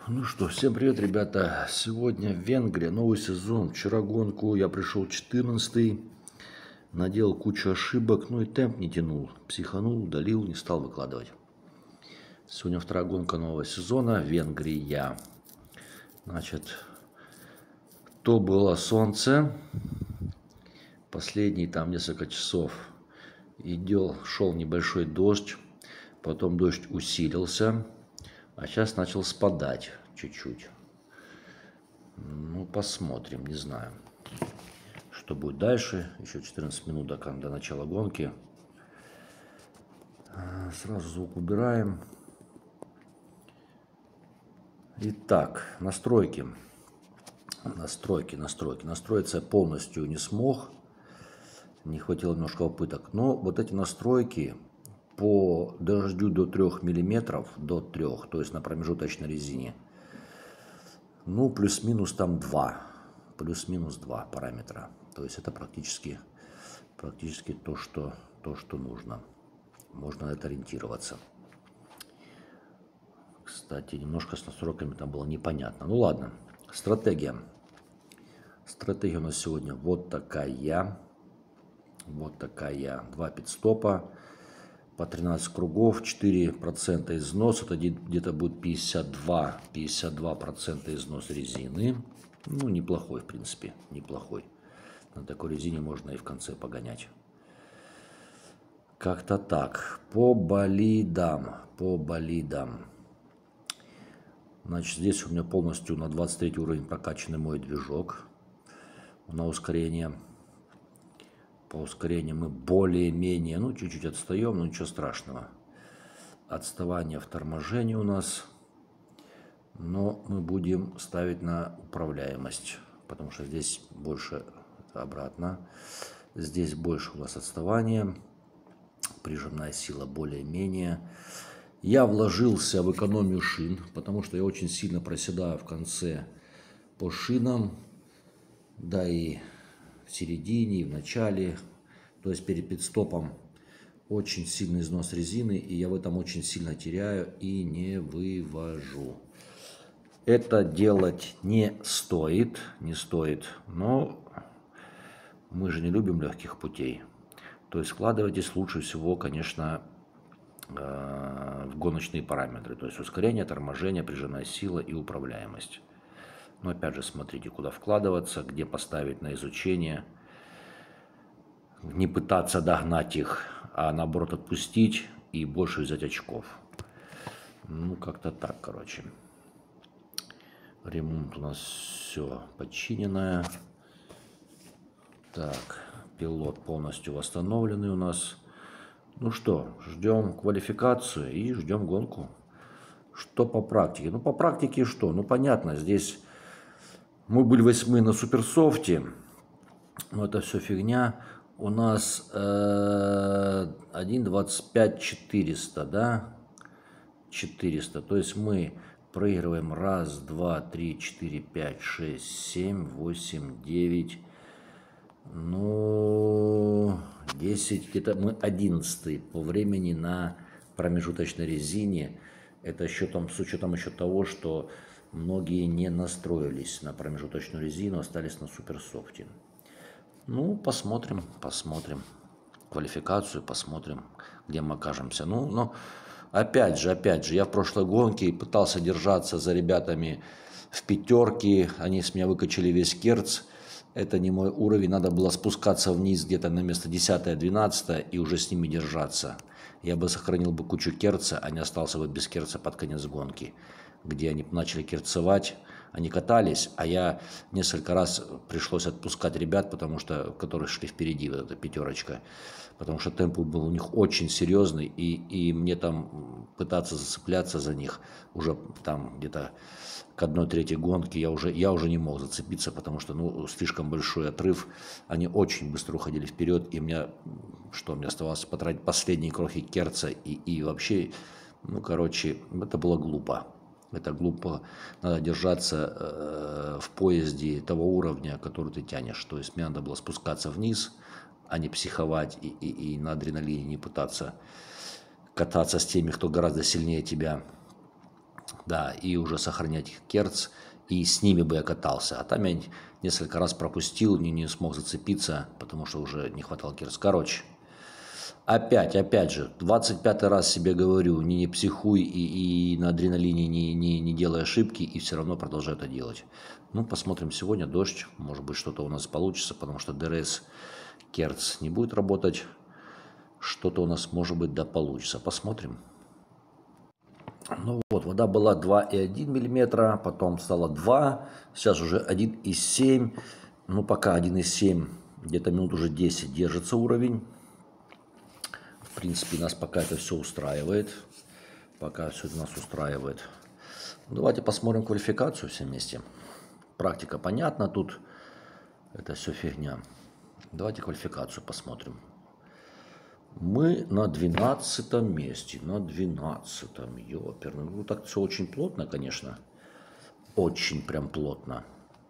Ну что, всем привет, ребята. Сегодня Венгрия, новый сезон. Вчера гонку я пришел 14-й, наделал кучу ошибок, ну и темп не тянул. Психанул, удалил, не стал выкладывать. Сегодня вторая гонка нового сезона, Венгрия. Значит, то было солнце, последние там несколько часов шел небольшой дождь, потом дождь усилился, а сейчас начал спадать чуть-чуть. Ну, посмотрим, не знаю, что будет дальше. Еще 14 минут до начала гонки. Сразу звук убираем. Итак, настройки. Настроиться я полностью не смог. Не хватило немножко попыток. Но вот эти настройки по дождю до 3 мм, до 3, то есть на промежуточной резине, ну, плюс-минус там 2. Плюс-минус 2 параметра. То есть это практически то, что нужно. Можно на это ориентироваться. Кстати, немножко с настройками там было непонятно. Ну ладно. Стратегия. Стратегия у нас сегодня вот такая. Вот такая. 2 пит-стопа по 13 кругов, 4% износ. Это где-то будет 52% износ резины. Ну, неплохой, в принципе, неплохой. На такой резине можно и в конце погонять. Как-то так. По болидам. Значит, здесь у меня полностью на 23 уровень прокачанный мой движок. На ускорение. По ускорению мы более-менее, ну, чуть-чуть отстаем, но ничего страшного. Отставание в торможении у нас. Но мы будем ставить на управляемость, потому что здесь больше обратно. Здесь больше у нас отставание. Прижимная сила более-менее. Я вложился в экономию шин, потому что я очень сильно проседаю в конце по шинам. Да и в середине, и в начале. То есть перед пит-стопом очень сильный износ резины, и я в этом очень сильно теряю и не вывожу. Это делать не стоит, но мы же не любим легких путей. То есть вкладывайтесь лучше всего, конечно, в гоночные параметры. То есть ускорение, торможение, прижимная сила и управляемость. Но опять же смотрите, куда вкладываться, где поставить на изучение. Не пытаться догнать их, а наоборот отпустить и больше взять очков. Ну, как-то так, короче. Ремонт у нас все подчиненное. Так, пилот полностью восстановленный у нас. Ну что, ждем квалификацию и ждем гонку. Что по практике? Ну, по практике что? Ну, понятно, здесь мы были 8 на суперсофте, но это все фигня. У нас 1.25 400, да? 400. То есть мы проигрываем 1, 2, 3, 4, 5, 6, 7, 8, 9. Ну, 10. Где-то мы 11 по времени на промежуточной резине. Это с учетом еще того, что многие не настроились на промежуточную резину, остались на суперсофте. Ну, посмотрим. Квалификацию посмотрим, где мы окажемся. Ну, но опять же, я в прошлой гонке пытался держаться за ребятами в пятерке. Они с меня выкачали весь керц. Это не мой уровень. Надо было спускаться вниз где-то на место 10-12 и уже с ними держаться. Я бы сохранил бы кучу керца, а не остался бы без керца под конец гонки, где они начали керцевать. Они катались, а я несколько раз пришлось отпускать ребят, которые шли впереди, вот эта пятерочка, потому что темп был у них очень серьезный, и мне там пытаться зацепляться за них уже там где-то к 1/3 гонки я уже не мог зацепиться, потому что слишком большой отрыв, они очень быстро уходили вперед, и мне оставалось потратить последние крохи керца, и вообще, короче, это было глупо. Это глупо, надо держаться в поезде того уровня, который ты тянешь. То есть мне надо было спускаться вниз, а не психовать и на адреналине не пытаться кататься с теми, кто гораздо сильнее тебя. Да, и уже сохранять керц, и с ними бы я катался. А там я несколько раз пропустил, не смог зацепиться, потому что уже не хватало керц. Короче, опять же, 25-й раз себе говорю, не психуй и на адреналине не делай ошибки, и все равно продолжаю это делать. Ну, посмотрим сегодня, дождь, может быть, что-то у нас получится, потому что ДРС керц не будет работать. Что-то у нас, может быть, да получится. Посмотрим. Ну вот, вода была 2,1 миллиметра, потом стало 2, сейчас уже 1,7. Ну, пока 1,7, где-то минут уже 10 держится уровень. В принципе, нас пока это все устраивает. Пока все это нас устраивает. Давайте посмотрим квалификацию все вместе. Практика понятна, тут это все фигня. Давайте квалификацию посмотрим. Мы на 12 месте, на 12-м, ёперный. Ну, так все очень плотно, конечно. Очень прям плотно.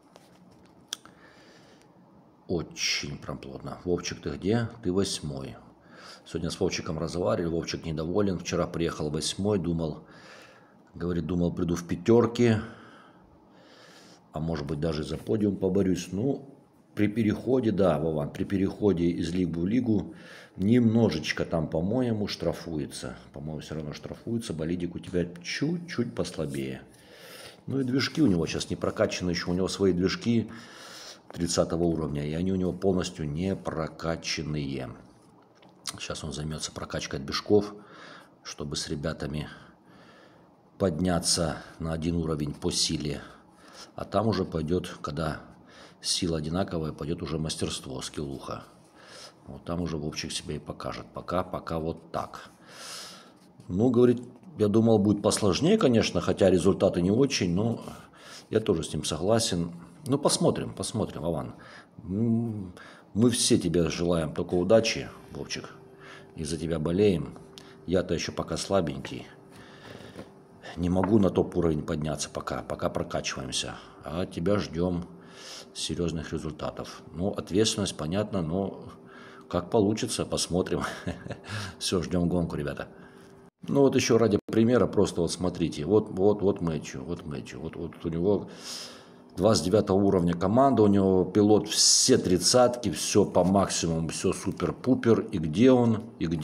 Очень прям плотно. Вовчик, ты где? Ты 8-й. Сегодня с Вовчиком разговаривали, Вовчик недоволен. Вчера приехал 8-й, думал, приду в 5-ке. А может быть, даже за подиум поборюсь. Ну, при переходе, да, Вован, при переходе из лигы в лигу немножечко там, по-моему, штрафуется. По-моему, все равно штрафуется. Болидик у тебя чуть-чуть послабее. Ну и движки у него сейчас не прокачаны еще. У него свои движки 30 уровня, и они у него полностью не прокачанные. Сейчас он займется прокачкой движков, чтобы с ребятами подняться на один уровень по силе. А там уже пойдет, когда сила одинаковая, пойдет уже мастерство, скиллуха. Вот там уже Вовчик себя и покажет. Пока вот так. Ну, говорит, я думал, будет посложнее, конечно, хотя результаты не очень, но я тоже с ним согласен. Ну, посмотрим, Вован. Мы все тебе желаем только удачи, Вовчик. И за тебя болеем. Я-то еще пока слабенький. Не могу на топ-уровень подняться пока прокачиваемся. А тебя ждем серьезных результатов. Ну, ответственность, понятно, но как получится, посмотрим. Все, ждем гонку, ребята. Ну, вот еще ради примера, просто вот смотрите. Вот Мэтью. Вот у него 29 уровня команда, у него пилот все 30-ки, все по максимуму, все супер-пупер. И где он?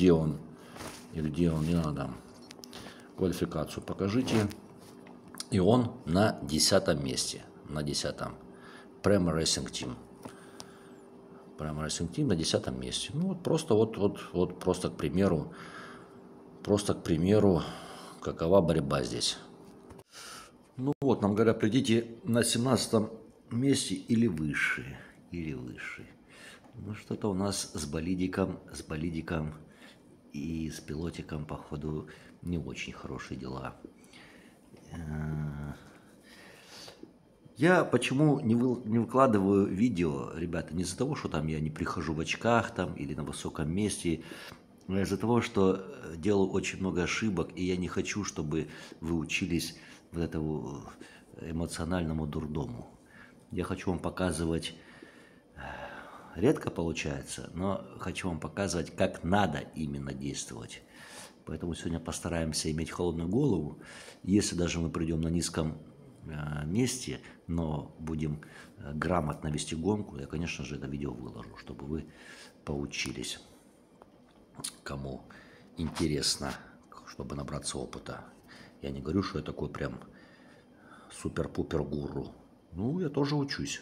Не надо. Квалификацию покажите. И он на 10 месте. На 10-м. Prema Racing Team. Prema Racing Team на 10 месте. Ну, вот просто к примеру. Какова борьба здесь. Ну вот, нам говорят, придите на 17 месте или выше. Ну, что-то у нас с болидиком и с пилотиком, походу, не очень хорошие дела. Я почему не выкладываю видео, ребята, не из-за того, что там я не прихожу в очках там или на высоком месте, но из-за того, что делаю очень много ошибок, и я не хочу, чтобы вы учились вот этому эмоциональному дурдому. Я хочу вам показывать, редко получается, но хочу вам показывать, как надо именно действовать. Поэтому сегодня постараемся иметь холодную голову. Если даже мы придем на низком месте, но будем грамотно вести гонку, я, конечно же, это видео выложу, чтобы вы поучились. Кому интересно, чтобы набраться опыта. Я не говорю, что я такой прям супер-пупер гуру. Ну, я тоже учусь.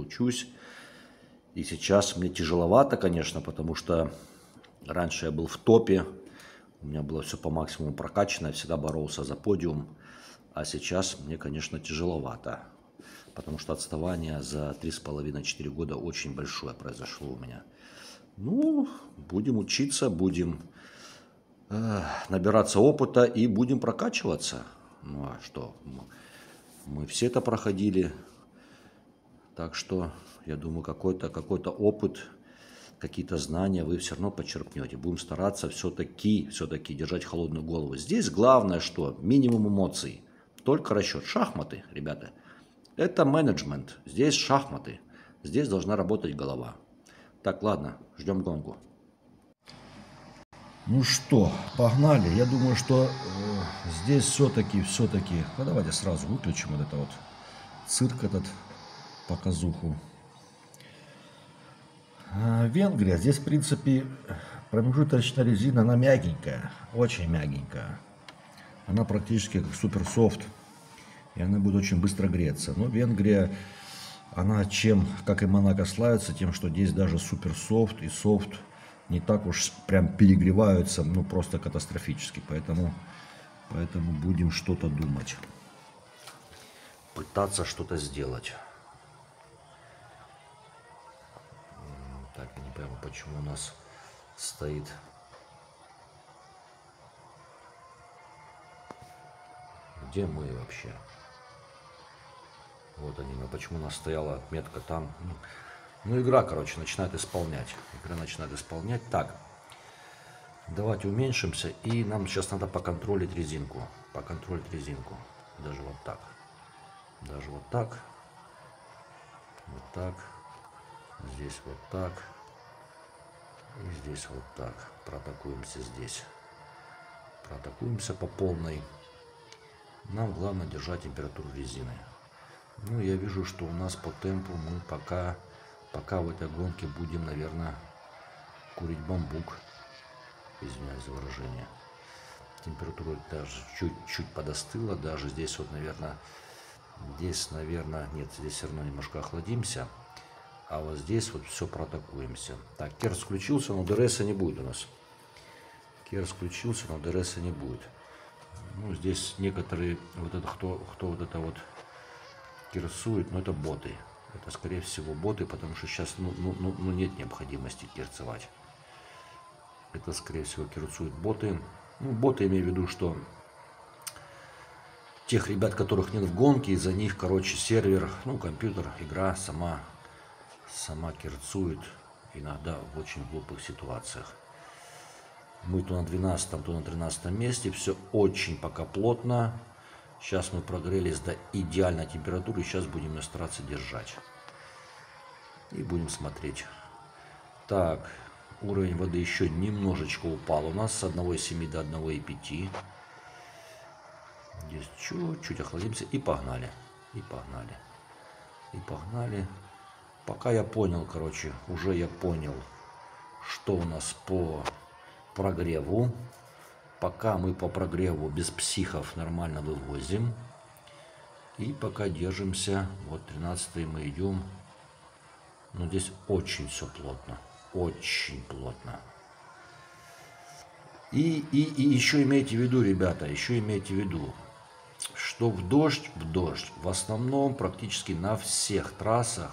И сейчас мне тяжеловато, конечно, потому что раньше я был в топе, у меня было все по максимуму прокачано, я всегда боролся за подиум. А сейчас мне, конечно, тяжеловато, потому что отставание за 3,5-4 года очень большое произошло у меня. Ну, будем учиться, будем набираться опыта и будем прокачиваться. Ну, а что? Мы все это проходили. Так что, я думаю, какой-то опыт, какие-то знания вы все равно подчеркнете. Будем стараться все-таки держать холодную голову. Здесь главное, что минимум эмоций. Только расчет. Шахматы, ребята. Это менеджмент. Здесь шахматы. Здесь должна работать голова. Так, ладно, ждем гонку. Ну что, погнали. Я думаю, что здесь все-таки, ну давайте сразу выключим вот это вот цирк этот, показуху. Венгрия, здесь в принципе промежуточная резина, она мягенькая, очень мягенькая. Она практически как суперсофт, и она будет очень быстро греться. Но Венгрия, она чем, как и Монако, славится, тем, что здесь даже суперсофт и софт не так уж прям перегреваются, ну просто катастрофически. Поэтому будем что-то думать. Пытаться что-то сделать. Так, я не пойму, почему у нас стоит... Где мы вообще? Вот они, почему у нас стояла отметка там. Ну, игра, короче, начинает исполнять. Игра начинает исполнять. Так, давайте уменьшимся. И нам сейчас надо поконтролить резинку. Поконтролить резинку. Даже вот так. Даже вот так. Вот так. Здесь вот так. И здесь вот так. Проатакуемся здесь. Проатакуемся по полной. Нам главное держать температуру резины. Ну, я вижу, что у нас по темпу мы пока в этой гонке будем, наверное, курить бамбук. Извиняюсь за выражение. Температура даже чуть-чуть подостыла. Даже здесь вот, наверное, нет, здесь все равно немножко охладимся. А вот здесь вот все проатакуемся. Так, Керс включился, но ДРСа не будет у нас. Керс включился, но ДРСа не будет. Ну, здесь некоторые, вот это, кто вот это вот керсует, но это боты. Это, скорее всего, боты, потому что сейчас, ну нет необходимости керцевать. Это, скорее всего, керсуют боты. Ну, боты, имею в виду, что тех ребят, которых нет в гонке, из-за них, короче, сервер, ну, компьютер, игра сама керцует иногда в очень глупых ситуациях. Мы то на 12-м, то на 13-м месте. Все очень пока плотно. Сейчас мы прогрелись до идеальной температуры. Сейчас будем ее стараться держать. И будем смотреть. Так, уровень воды еще немножечко упал у нас с 1,7 до 1,5. Здесь чуть-чуть охладимся и погнали. И погнали. И погнали. Пока я понял, короче, уже я понял, что у нас по прогреву. Пока мы по прогреву без психов нормально вывозим. И пока держимся. Вот 13-й мы идем. Но здесь очень все плотно. Очень плотно. И еще имейте в виду, ребята, еще имейте в виду, что в дождь, в основном практически на всех трассах,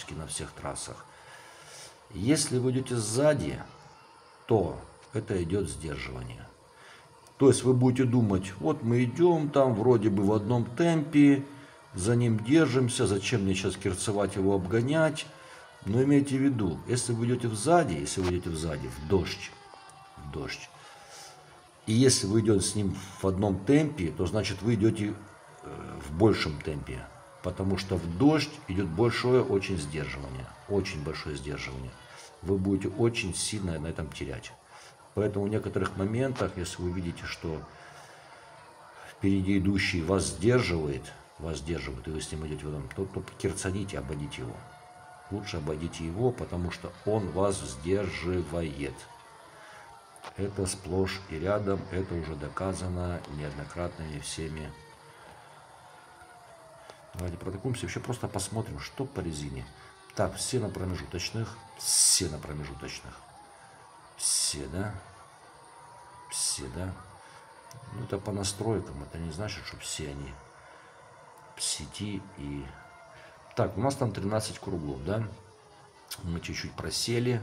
если вы идете сзади, то это идет сдерживание. То есть вы будете думать, вот мы идем там вроде бы в одном темпе, за ним держимся, зачем мне сейчас керцевать его, обгонять. Но имейте в виду, если вы идете сзади, в дождь, и если вы идете с ним в одном темпе, то значит вы идете в большем темпе. Потому что в дождь идет большое очень сдерживание. Очень большое сдерживание. Вы будете очень сильно на этом терять. Поэтому в некоторых моментах, если вы видите, что впереди идущий вас сдерживает, и вы с ним идете в этом, то керцаните, обойдите его. Лучше обойдите его, потому что он вас сдерживает. Это сплошь и рядом, это уже доказано неоднократно всеми. Давайте протыкуемся, еще просто посмотрим, что по резине. Так, все на промежуточных. Все, да? Все, да? Ну, это по настройкам, это не значит, что все они в сети и... Так, у нас там 13 кругов, да? Мы чуть-чуть просели.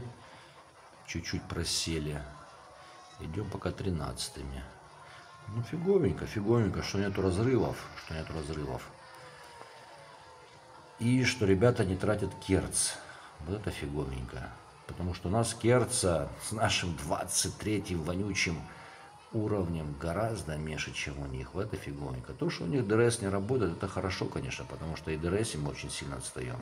Идем пока 13-ми. Ну, фиговенько, что нету разрывов. И что ребята не тратят керц. Вот это фиговенько. Потому что у нас керца с нашим 23-м вонючим уровнем гораздо меньше, чем у них. Вот это фиговенько. То, что у них ДРС не работает, это хорошо, конечно, потому что и ДРС мы очень сильно отстаем.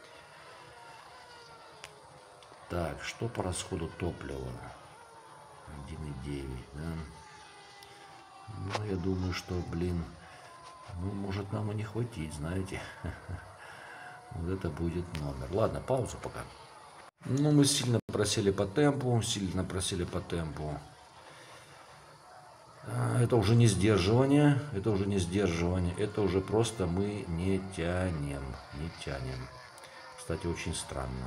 Так, что по расходу топлива? 1,9, да. Ну, я думаю, что, блин, ну, может нам и не хватить, знаете. Вот это будет номер. Ладно, пауза пока. Ну, мы сильно просели по темпу, Это уже не сдерживание, это уже просто мы не тянем. Кстати, очень странно.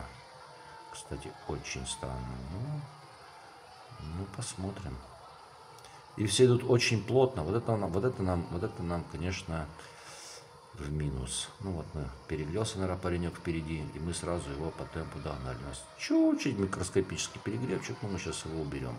Ну, посмотрим. И все идут очень плотно. Вот это нам, конечно, в минус. Ну вот мы перегрелся, наверное, паренек впереди, и мы сразу его по темпу догнали. У нас чуть-чуть микроскопический перегревчик, но мы сейчас его уберем.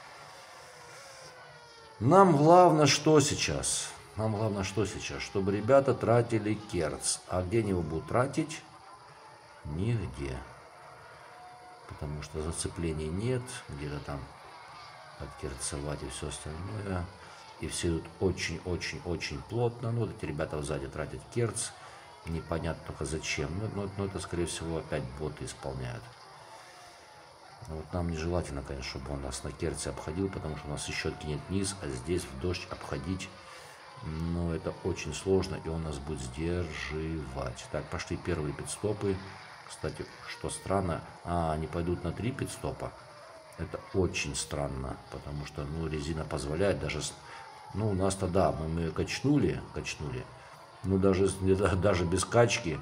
Нам главное что сейчас? Чтобы ребята тратили керц. А где они его будут тратить? Нигде. Потому что зацеплений нет, где-то там откерцевать и все остальное. И все идут очень плотно. Ну, вот эти ребята сзади тратят керц. Непонятно только зачем. Но это, скорее всего, опять боты исполняют. Вот нам нежелательно, конечно, чтобы он нас на керце обходил, потому что у нас еще кинет вниз, а здесь в дождь обходить, ну, это очень сложно, и он нас будет сдерживать. Так, пошли первые пидстопы. Кстати, что странно, они пойдут на 3 пидстопа. Это очень странно, потому что, ну, резина позволяет даже, ну, у нас тогда мы качнули, ну, даже без качки,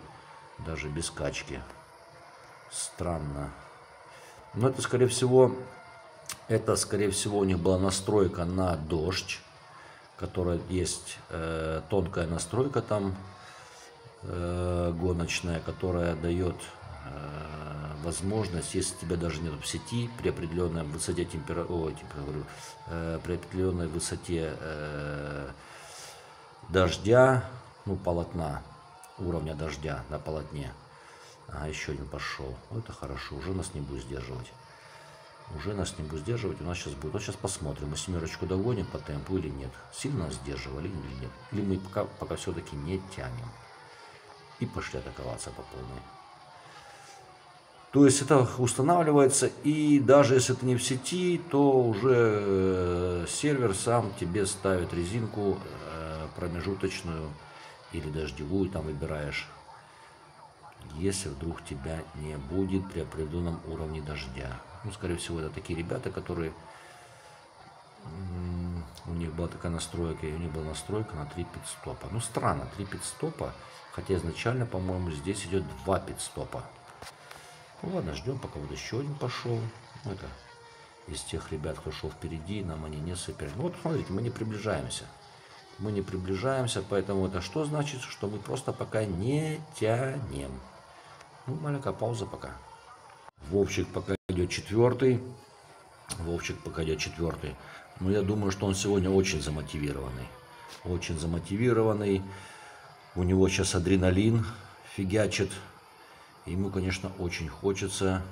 странно. Но это, скорее всего, у них была настройка на дождь, которая есть тонкая настройка там гоночная, которая дает возможность, если тебя даже нет в сети, при определенной высоте при определенной высоте дождя, ну, полотна, уровня дождя на полотне. Еще один пошел. Это хорошо, уже нас не будет сдерживать. У нас сейчас будет. Вот сейчас посмотрим, мы семерочку догоним по темпу или нет. Сильно нас сдерживали или нет. Или мы пока все-таки не тянем. И пошли атаковаться по полной. То есть это устанавливается, и даже если ты не в сети, то уже сервер сам тебе ставит резинку промежуточную или дождевую, там выбираешь. Если вдруг тебя не будет при определенном уровне дождя. Ну, скорее всего, это такие ребята, которые... У них была такая настройка, и у них была настройка на 3 пидстопа. Ну, странно, 3 пидстопа, хотя изначально, по-моему, здесь идет 2 пидстопа. Ну, ладно, ждем, пока вот еще один пошел. Ну, это из тех ребят, кто шел впереди, нам они не соперничают. Ну, вот, смотрите, мы не приближаемся. Поэтому это что значит? Что мы просто пока не тянем. Ну, маленькая пауза пока. Вовчик пока идет четвертый. Но я думаю, что он сегодня очень замотивированный. У него сейчас адреналин фигачит. Ему, конечно, очень хочется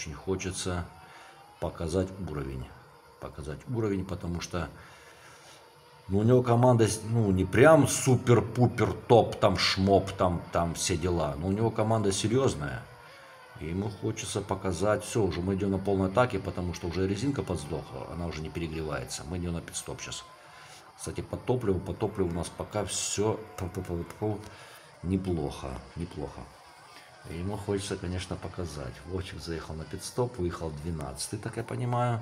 показать уровень. Потому что, ну, у него команда, ну, не прям супер-пупер топ, там шмоп, там все дела. Но у него команда серьезная. И ему хочется показать. Все, уже мы идем на полной атаке, потому что уже резинка подсдохла, она уже не перегревается. Мы идем на пидстоп сейчас. Кстати, по топливу у нас пока все неплохо. И ему хочется, конечно, показать. Вовчик заехал на пидстоп, выехал 12-й, так я понимаю,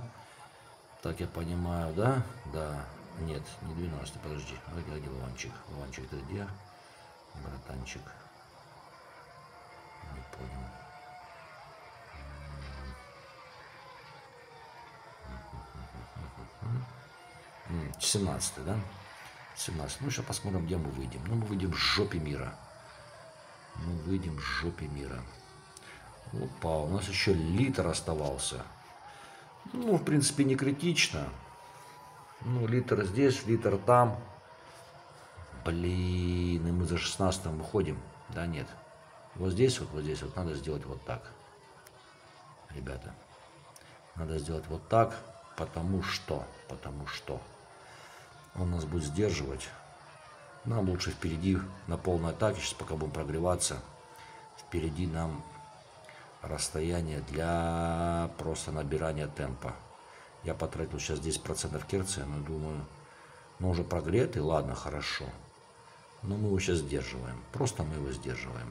да? Да. Нет, не 12-й, подожди. Где Вованчик? Вованчик, ты где? Братанчик. Не понял. 17-й, да? 17. Ну, сейчас посмотрим, где мы выйдем. Ну, мы выйдем в жопе мира. Опа, у нас еще литр оставался. Ну, в принципе, не критично. Ну, литр здесь, литр там. Блин, и мы за 16-м выходим. Да, нет. Вот здесь надо сделать вот так. Ребята. Надо сделать вот так, потому что он нас будет сдерживать. Нам лучше впереди на полной атаке, сейчас пока будем прогреваться. Впереди нам расстояние для просто набирания темпа. Я потратил сейчас 10% керца, но думаю, ну уже прогретый, ладно, хорошо. Но мы его сейчас сдерживаем. Просто мы его сдерживаем.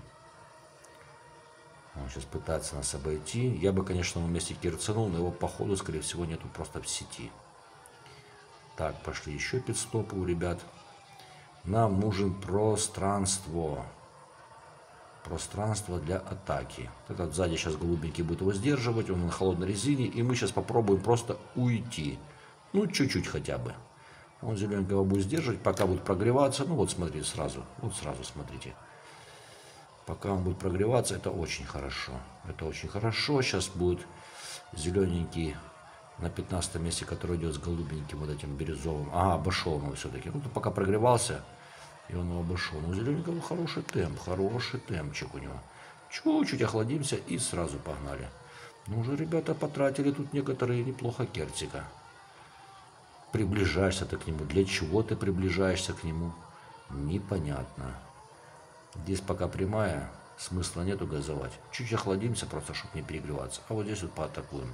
Он сейчас пытается нас обойти. Я бы, конечно, на месте керцанул, но его походу, скорее всего, нету просто в сети. Так, пошли еще пидстопы у ребят. Нам нужен пространство. Пространство для атаки. Этот сзади сейчас голубенький будет его сдерживать. Он на холодной резине. И мы сейчас попробуем просто уйти. Ну, чуть-чуть хотя бы. Он зелененького будет сдерживать, пока будет прогреваться. Ну, вот смотрите сразу. Вот сразу смотрите. Пока он будет прогреваться, это очень хорошо. Это очень хорошо. Сейчас будет зелененький на 15 месте, который идет с голубеньким вот этим бирюзовым. Ага, обошел его все-таки. Ну, пока прогревался, и он его обошел. Но у зелененького хороший темпчик у него. Чуть-чуть охладимся и сразу погнали. Ну, уже ребята потратили тут некоторые неплохо керцика. Приближаешься ты к нему. Для чего ты приближаешься к нему? Непонятно. Здесь пока прямая, смысла нету газовать. Чуть охладимся просто, чтобы не перегреваться. А вот здесь вот поатакуем.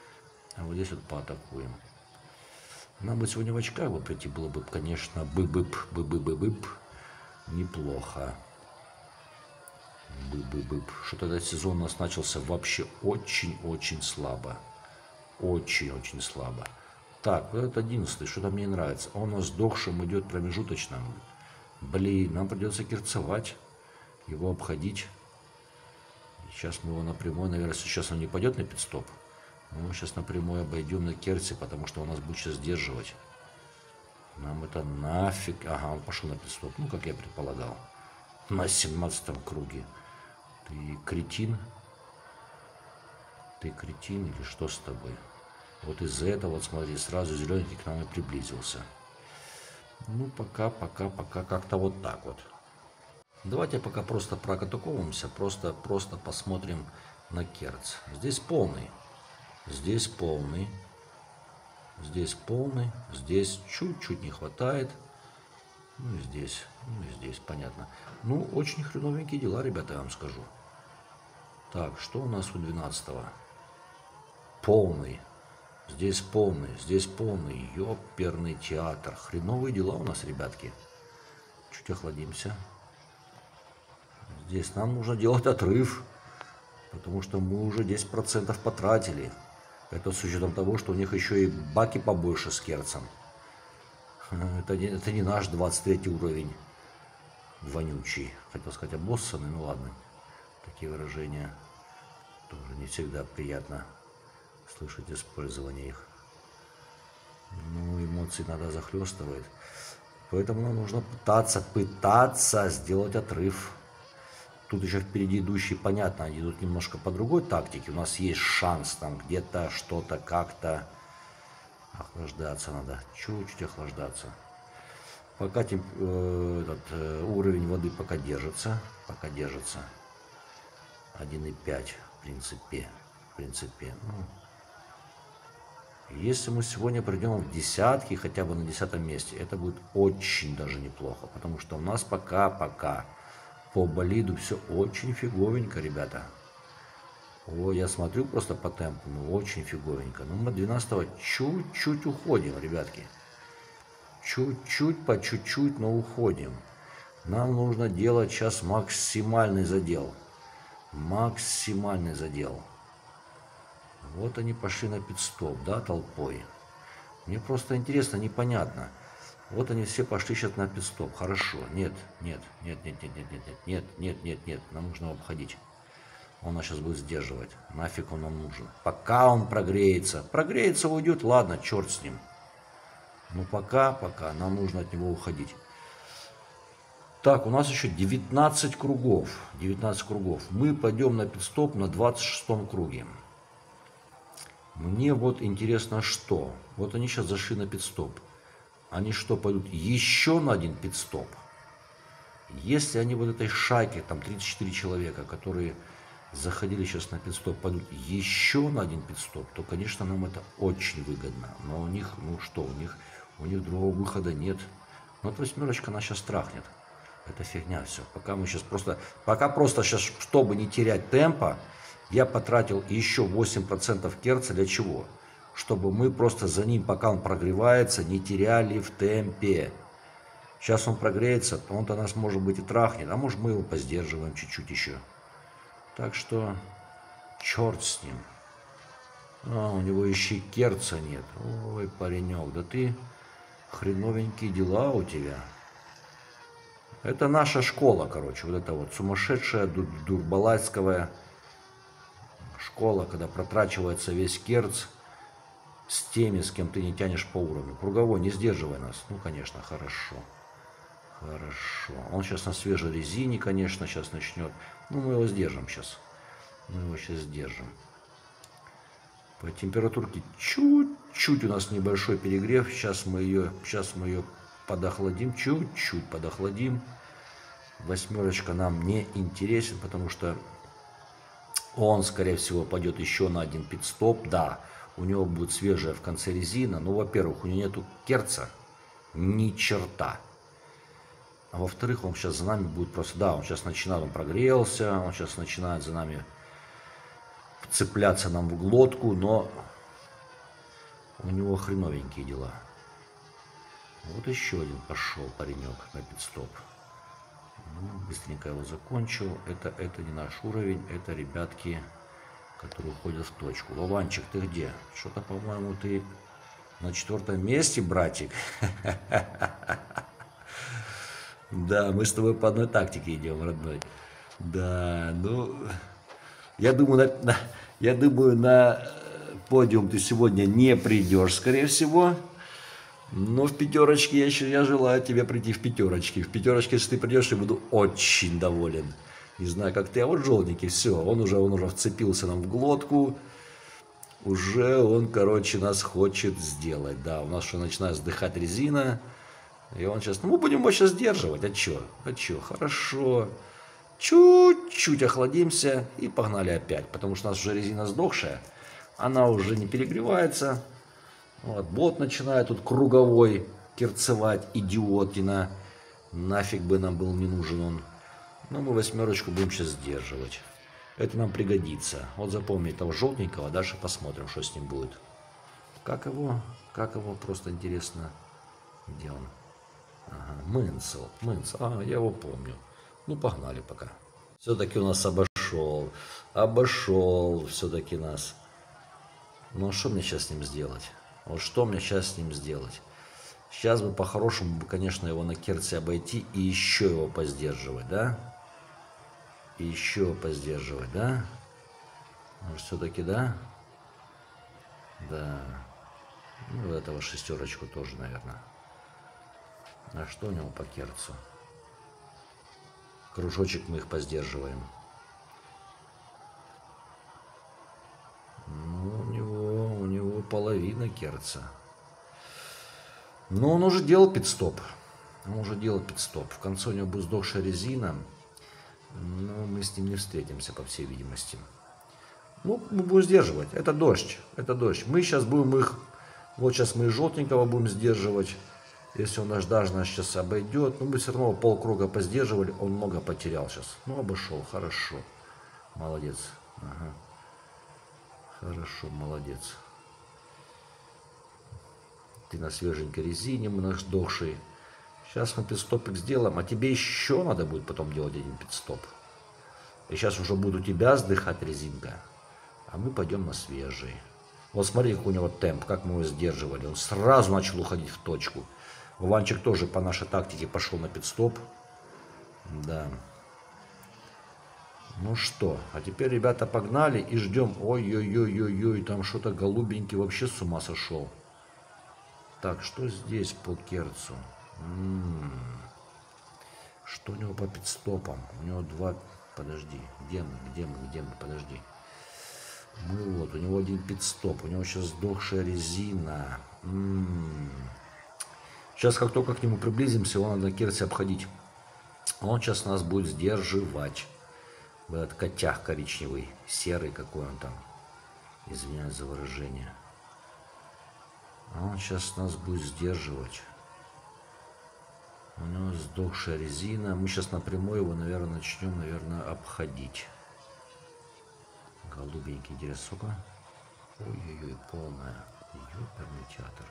Нам бы сегодня в очках бы прийти было бы, конечно, неплохо. Что-то этот сезон у нас начался вообще очень-очень слабо. Очень-очень слабо. Так, вот этот 11-й, что-то мне нравится. Он у нас сдохшим идет промежуточным. Блин, нам придется керцевать. Его обходить. Сейчас мы его напрямую, наверное, сейчас он не пойдет на пидстоп. Мы сейчас напрямую обойдем на керце, потому что он нас будет сейчас сдерживать. Нам это нафиг. Ага, он пошел на пидстоп. Ну, как я предполагал. На 17-м круге. Ты кретин? Ты кретин или что с тобой? Вот из-за этого, вот смотри, сразу зелененький к нам и приблизился. Ну, пока как-то вот так вот. Давайте пока просто прокатаковываемся, просто посмотрим на керц. Здесь полный, здесь чуть-чуть не хватает. Ну и здесь, понятно. Ну, очень хреновенькие дела, ребята, я вам скажу. Так, что у нас у 12-го? Полный. Здесь полный. Ёперный театр. Хреновые дела у нас, ребятки. Чуть охладимся. Здесь нам нужно делать отрыв, потому что мы уже 10% потратили. Это с учетом того, что у них еще и баки побольше с керцем. Это не наш 23 уровень вонючий. Хотел сказать обоссанный, ну ладно. Такие выражения тоже не всегда приятно слышать использование их. Ну, эмоции надо захлестывает. Поэтому нам нужно пытаться сделать отрыв. Тут еще впереди идущие, понятно, они идут немножко по другой тактике. У нас есть шанс там где-то, что-то, как-то. Охлаждаться надо. Чуть-чуть охлаждаться. Пока уровень воды пока держится. 1,5 в принципе. Ну, если мы сегодня придем в десятки, хотя бы на 10-м месте, это будет очень даже неплохо. Потому что у нас пока по болиду все очень фиговенько, ребята. О, я смотрю просто по темпу, ну очень фиговенько. Ну, мы 12-го чуть-чуть уходим, ребятки. По чуть-чуть, но уходим. Нам нужно делать сейчас максимальный задел. Вот они пошли на пидстоп, да, толпой. Мне просто интересно, непонятно. Вот они все пошли сейчас на пидстоп. Хорошо. Нет. Нам нужно его обходить. Он нас сейчас будет сдерживать. Нафиг он нам нужен. Пока он прогреется. Прогреется, уйдет, ладно, черт с ним. Но пока нам нужно от него уходить. Так, у нас еще 19 кругов. Мы пойдем на пидстоп на 26-м круге. Мне вот интересно, что. Вот они сейчас зашли на пидстоп. Они что, пойдут еще на один пидстоп? Если они вот этой шайке, там 34 человека, которые заходили сейчас на пидстоп, пойдут еще на один пидстоп, то, конечно, нам это очень выгодно. Но у них, у них другого выхода нет. Но вот 8-ка нас сейчас трахнет. Это фигня все. Пока просто сейчас, чтобы не терять темпа, я потратил еще 8% керца. Для чего? чтобы мы просто за ним, пока он прогревается, не теряли в темпе. Сейчас он прогреется, он-то нас, может быть, и трахнет, а может, мы его поздерживаем чуть-чуть еще. Так что черт с ним. А, у него еще и керца нет. Ой, паренек, да ты хреновенькие дела у тебя. Это наша школа, короче, вот это вот сумасшедшая дурбалайская школа, когда протрачивается весь керц с теми, с кем ты не тянешь по уровню. Круговой, не сдерживай нас. Ну, конечно, хорошо. Хорошо. Он сейчас на свежей резине, конечно, сейчас начнет. Ну, мы его сдержим сейчас. Мы его сейчас сдержим. По температурке чуть-чуть у нас небольшой перегрев. Сейчас мы ее подохладим. Чуть-чуть подохладим. Восьмерочка нам не интересен, потому что он, скорее всего, пойдет еще на один пит-стоп. Да, у него будет свежая в конце резина. Но, во-первых, у него нету керца. Ни черта. А во-вторых, он сейчас за нами будет просто... Да, он сейчас начинает, он прогрелся. Он сейчас начинает за нами вцепляться нам в глотку. Но у него хреновенькие дела. Вот еще один пошел паренек на пит-стоп. Ну, быстренько его закончил. Это не наш уровень. Это ребятки, которые уходят в точку. Вованчик, ты где? Что-то, по-моему, ты на 4-м месте, братик. Да, мы с тобой по одной тактике идем, родной. Да, ну, я думаю, на подиум ты сегодня не придешь, скорее всего. Но в пятерочке я желаю тебе прийти в пятерочке. В пятерочке, если ты придешь, я буду очень доволен. Не знаю, как ты, а вот желтенький, все, он уже вцепился нам в глотку. Уже он, короче, нас хочет сделать. Да, у нас уже начинает сдыхать резина. И он сейчас, ну, мы будем его сейчас сдерживать. А чё, хорошо. Чуть-чуть охладимся и погнали опять. Потому что у нас уже резина сдохшая. Она уже не перегревается. Вот, бот начинает тут круговой керцевать, идиотина. Нафиг бы нам был не нужен он. Но мы восьмерочку будем сейчас сдерживать. Это нам пригодится. Вот запомни этого желтенького, дальше посмотрим, что с ним будет. Как его просто интересно. Где он? Ага, Мэнсел. А, я его помню. Ну, погнали пока. Все-таки у нас обошел все-таки нас. Ну, а что мне сейчас с ним сделать? Вот что мне сейчас с ним сделать? Сейчас бы по-хорошему, конечно, его на керце обойти и еще его поздерживать, да? И еще его поздерживать, да? Может, все-таки, да? Да. Ну, этого шестерочку тоже, наверное. А что у него по керцу? Кружочек мы их поздерживаем. Ну, у него половина керца. Но он уже делал пит-стоп. В конце у него будет сдохшая резина. Но мы с ним не встретимся, по всей видимости. Ну, мы будем сдерживать. Это дождь. Мы сейчас будем их... Вот сейчас мы желтенького будем сдерживать. Если он наш сейчас обойдет. Но мы все равно полкруга поздерживали. Он много потерял сейчас. Ну, обошел. Хорошо. Молодец. Ага. Хорошо, молодец. Ты на свеженькой резине, мы на сдохшей. Сейчас мы пит-стопик сделаем, а тебе еще надо будет потом делать один пит-стоп. И сейчас уже будет у тебя сдыхать резинка, а мы пойдем на свежий. Вот смотри, как у него темп, как мы его сдерживали. Он сразу начал уходить в точку. Вованчик тоже по нашей тактике пошел на пит-стоп. Да. Ну что, а теперь, ребята, погнали и ждем. Ой-ой-ой-ой-ой, там что-то голубенький вообще с ума сошел. Так, что здесь по керцу? Что у него по пит-стопам? У него два... Подожди, где мы? Подожди. Вот, у него один пит-стоп. У него сейчас сдохшая резина. Сейчас, как только к нему приблизимся, его надо на керце обходить. Он сейчас нас будет сдерживать. Этот котях коричневый, серый какой он там. Извиняюсь за выражение. Он сейчас нас будет сдерживать. У него сдохшая резина. Мы сейчас напрямую его, наверное, начнем, обходить. Голубенький, интересно, сука. Ой-ой-ой, полная. Ёперный театр.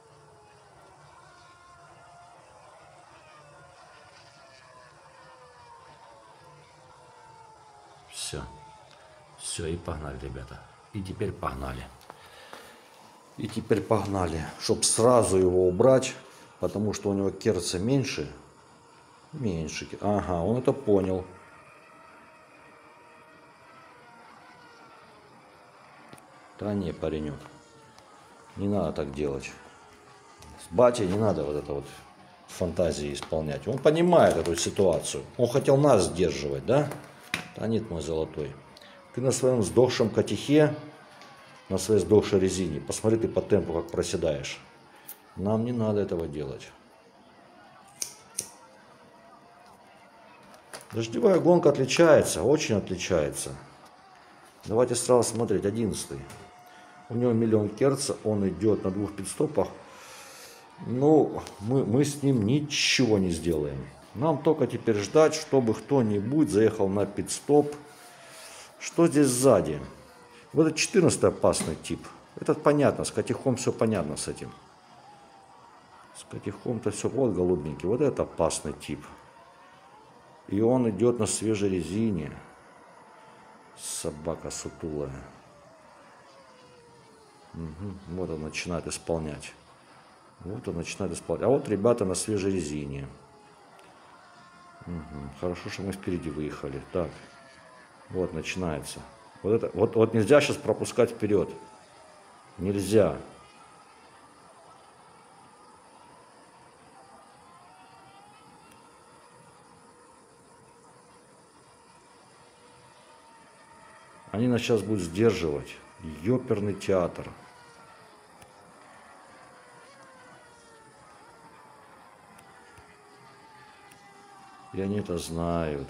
Все. Все, и погнали, ребята. И теперь погнали. И теперь погнали. Чтобы сразу его убрать, потому что у него керца меньше. Меньше. Ага, он это понял. Да не, паренек. Не надо так делать. С батей не надо вот это вот фантазии исполнять. Он понимает эту ситуацию. Он хотел нас сдерживать, да? Да нет, мой золотой. Ты на своем сдохшем катехе, на своей сдохшей резине, посмотри ты по темпу, как проседаешь. Нам не надо этого делать. Дождевая гонка отличается, очень отличается. Давайте сразу смотреть. 11-й. У него 1 000 000 керца, он идет на 2 пидстопах. Ну, мы с ним ничего не сделаем. Нам только теперь ждать, чтобы кто-нибудь заехал на пидстоп. Что здесь сзади? Вот этот 14-й опасный тип. Этот понятно, с катехом все понятно с этим. С катехом-то все, вот голубенький, вот это опасный тип. И он идет на свежей резине. Собака сутулая. Угу. Вот он начинает исполнять. Вот он начинает исполнять. А вот ребята на свежей резине. Угу. Хорошо, что мы впереди выехали. Так. Вот начинается. Вот, это, вот нельзя сейчас пропускать вперед. Нельзя. Они нас сейчас будут сдерживать. Ёперный театр. И они это знают.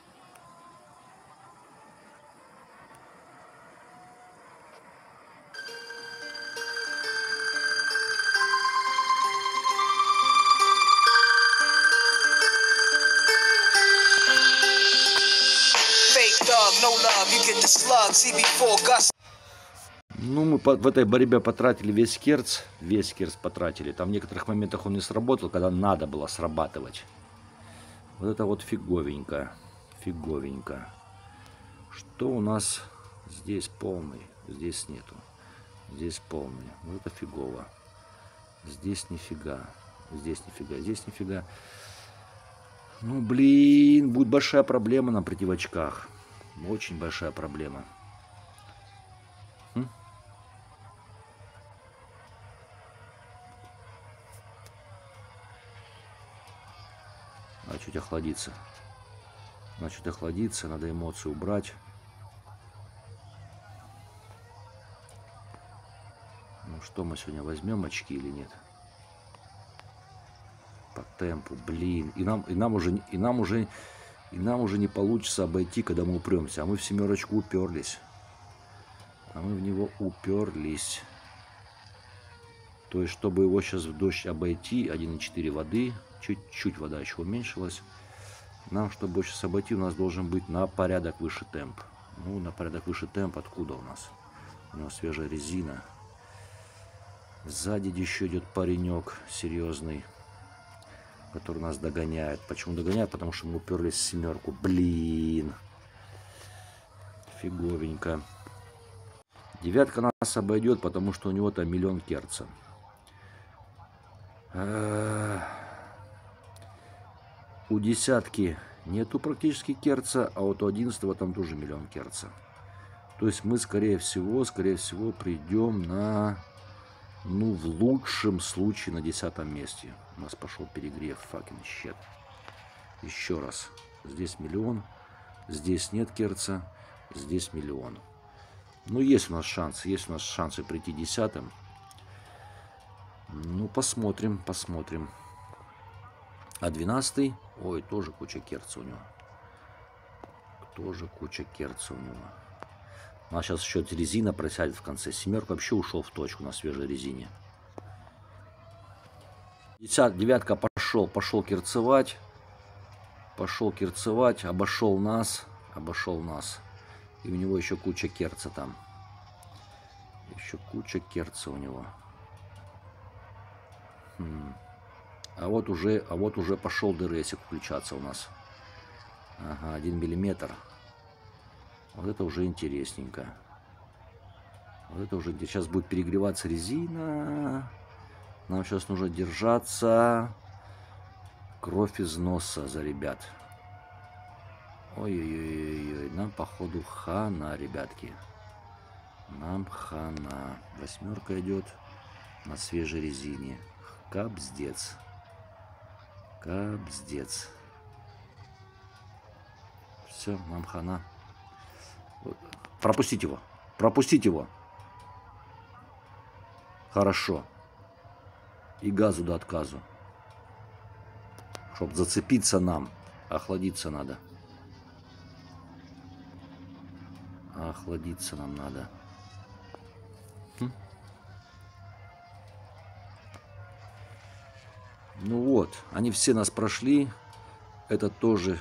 Ну, мы в этой борьбе потратили весь керц потратили. Там в некоторых моментах он не сработал, когда надо было срабатывать. Вот это вот фиговенько, фиговенько. Что у нас здесь полный, здесь нету. Здесь полный, вот это фигово. Здесь нифига, здесь нифига, здесь нифига. Ну, блин, будет большая проблема на противочках. Очень большая проблема. Надо чуть охладиться. Надо чуть охладиться, надо эмоции убрать. Ну что, мы сегодня возьмем очки или нет? По темпу, блин. И нам уже не получится обойти, когда мы упремся. А мы в 7 уперлись. А мы в него уперлись. То есть, чтобы его сейчас в дождь обойти, 1,4 воды, чуть-чуть вода еще уменьшилась. Нам, чтобы его сейчас обойти, у нас должен быть на порядок выше темп. Ну, на порядок выше темп откуда у нас? У нас свежая резина. Сзади еще идет паренек серьезный, который нас догоняет. Почему догоняет? Потому что мы уперлись в 7. Блин. Фиговенько. 9 нас обойдет, потому что у него там 1 000 000 керца. У 10 нету практически керца, а вот у 11 там тоже 1 000 000 керца. То есть мы, скорее всего, придем на, ну, в лучшем случае на 10 месте. У нас пошел перегрев, fucking shit. Еще раз. Здесь 1 000 000, здесь нет керца, здесь 1 000 000. Ну, есть у нас шансы прийти 10-м. Ну, посмотрим. А 12-й, ой, тоже куча керца у него. У нас сейчас еще резина просядет в конце. 7 вообще ушел в точку на свежей резине. 9 пошел керцевать. Обошел нас. И у него еще куча керца там. Еще куча керца у него. А вот уже пошел ДРСик включаться у нас. Ага, 1 миллиметр. Вот это уже интересненько. Вот это уже сейчас будет перегреваться резина. Нам сейчас нужно держаться. Кровь из носа за ребят. Ой-ой-ой, нам походу хана, ребятки. Нам хана. 8 идет на свежей резине. Капздец. Капздец. Все, нам хана. Пропустить его. Пропустить его. Хорошо. И газу до отказу. Чтоб зацепиться нам. Охладиться надо. Охладиться нам надо. Ну вот, они все нас прошли. Это тоже.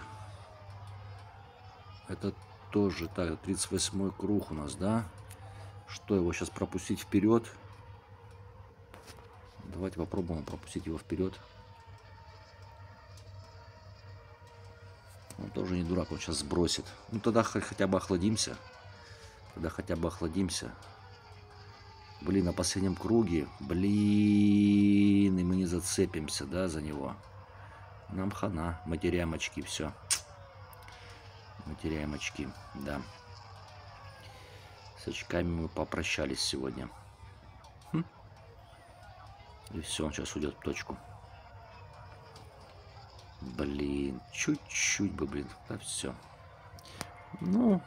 Это тоже. Так, 38-й круг у нас, да? Что, его сейчас пропустить вперед? Давайте попробуем пропустить его вперед. Он тоже не дурак, он сейчас сбросит. Ну тогда хотя бы охладимся. Тогда хотя бы охладимся. Блин, на последнем круге. Блин, и мы не зацепимся, да, за него. Нам хана. Мы теряем очки, все. Мы теряем очки, да. С очками мы попрощались сегодня. И все, он сейчас уйдет в точку. Блин, чуть-чуть бы, блин. Да все. Ну,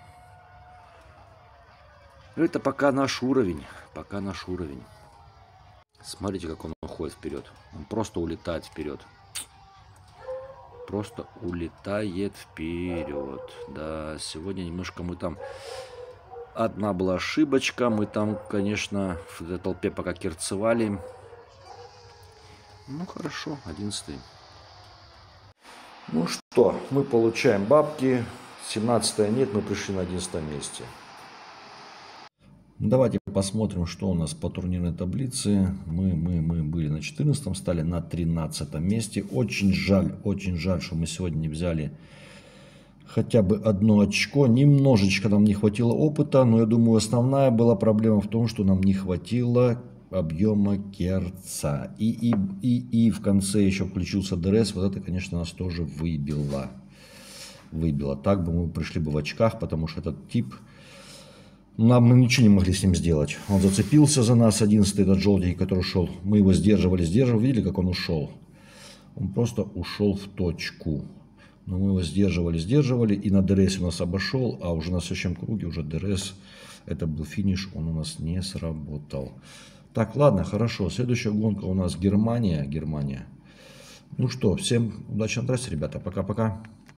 это пока наш уровень. Пока наш уровень. Смотрите, как он уходит вперед. Он просто улетает вперед. Просто улетает вперед. Да, сегодня немножко мы там... Одна была ошибочка. Мы там, конечно, в этой толпе пока керцевали. Ну, хорошо, 11-й. Ну что, мы получаем бабки. 17-е нет, мы пришли на 11 месте. Давайте посмотрим, что у нас по турнирной таблице. Мы были на 14-м, стали на 13-м месте. Очень жаль, что мы сегодня не взяли хотя бы одно очко. Немножечко нам не хватило опыта, но я думаю, основная была проблема в том, что нам не хватило объема керца. И в конце еще включился ДРС. Вот это, конечно, нас тоже выбило. Так бы мы пришли бы в очках, потому что этот тип... Мы ничего не могли с ним сделать. Он зацепился за нас, 11-й, этот желтенький, который шел. Мы его сдерживали. Видели, как он ушел? Он просто ушел в точку. Но мы его сдерживали. И на ДРС у нас обошел. А уже на следующем круге уже ДРС. Это был финиш. Он у нас не сработал. Так, ладно, хорошо. Следующая гонка у нас Германия. Ну что, всем удачи на трассе, ребята. Пока-пока.